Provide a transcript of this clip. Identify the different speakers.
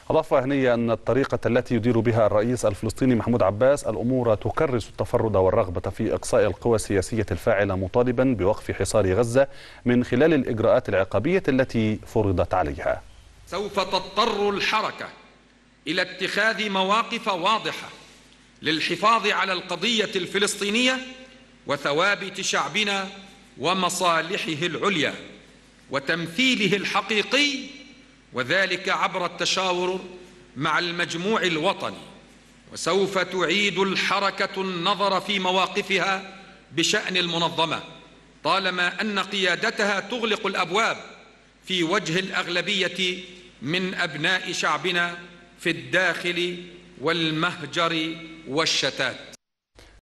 Speaker 1: أضاف هنية أن الطريقة التي يدير بها الرئيس الفلسطيني محمود عباس الأمور تكرس التفرد والرغبة في إقصاء القوى السياسية الفاعلة، مطالبا بوقف حصار غزة من خلال الإجراءات العقابية التي فرضت عليها.
Speaker 2: سوف تضطر الحركة إلى اتخاذ مواقف واضحة للحفاظ على القضية الفلسطينية وثوابت شعبنا ومصالحه العليا وتمثيله الحقيقي، وذلك عبر التشاور مع المجموع الوطني. وسوف تعيد الحركة النظر في مواقفها بشأن المنظمة، طالما أن قيادتها تغلق الأبواب في وجه الأغلبية من أبناء شعبنا في الداخل والمهجر والشتات.